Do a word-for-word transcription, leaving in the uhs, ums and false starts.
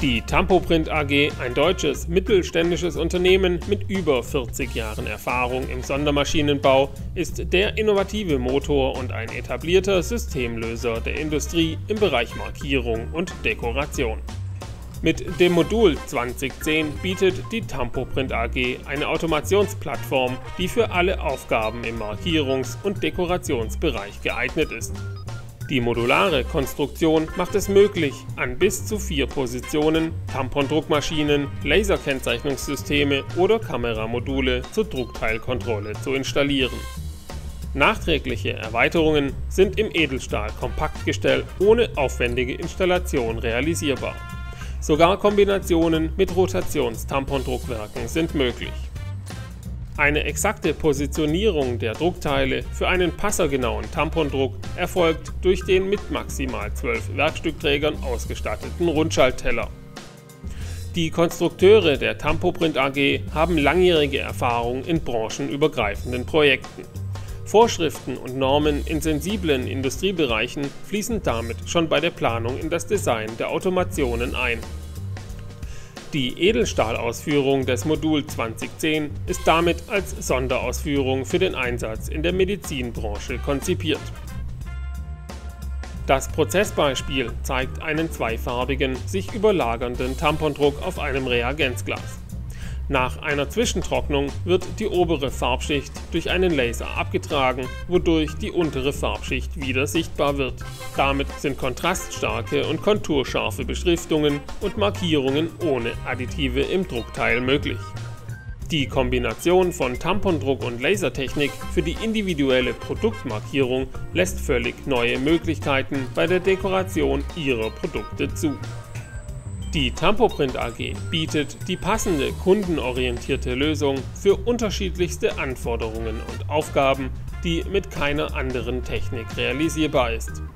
Die Tampoprint A G, ein deutsches mittelständisches Unternehmen mit über vierzig Jahren Erfahrung im Sondermaschinenbau, ist der innovative Motor und ein etablierter Systemlöser der Industrie im Bereich Markierung und Dekoration. Mit dem Modul zwanzig zehn bietet die Tampoprint A G eine Automationsplattform, die für alle Aufgaben im Markierungs- und Dekorationsbereich geeignet ist. Die modulare Konstruktion macht es möglich, an bis zu vier Positionen Tampondruckmaschinen, Laserkennzeichnungssysteme oder Kameramodule zur Druckteilkontrolle zu installieren. Nachträgliche Erweiterungen sind im Edelstahl-Kompaktgestell ohne aufwendige Installation realisierbar. Sogar Kombinationen mit Rotations-Tampondruckwerken sind möglich. Eine exakte Positionierung der Druckteile für einen passergenauen Tampondruck erfolgt durch den mit maximal zwölf Werkstückträgern ausgestatteten Rundschaltteller. Die Konstrukteure der Tampoprint A G haben langjährige Erfahrung in branchenübergreifenden Projekten. Vorschriften und Normen in sensiblen Industriebereichen fließen damit schon bei der Planung in das Design der Automationen ein. Die Edelstahlausführung des Modul zwanzig zehn ist damit als Sonderausführung für den Einsatz in der Medizinbranche konzipiert. Das Prozessbeispiel zeigt einen zweifarbigen, sich überlagernden Tampondruck auf einem Reagenzglas. Nach einer Zwischentrocknung wird die obere Farbschicht durch einen Laser abgetragen, wodurch die untere Farbschicht wieder sichtbar wird. Damit sind kontraststarke und konturscharfe Beschriftungen und Markierungen ohne Additive im Druckteil möglich. Die Kombination von Tampondruck und Lasertechnik für die individuelle Produktmarkierung lässt völlig neue Möglichkeiten bei der Dekoration Ihrer Produkte zu. Die Tampoprint A G bietet die passende kundenorientierte Lösung für unterschiedlichste Anforderungen und Aufgaben, die mit keiner anderen Technik realisierbar ist.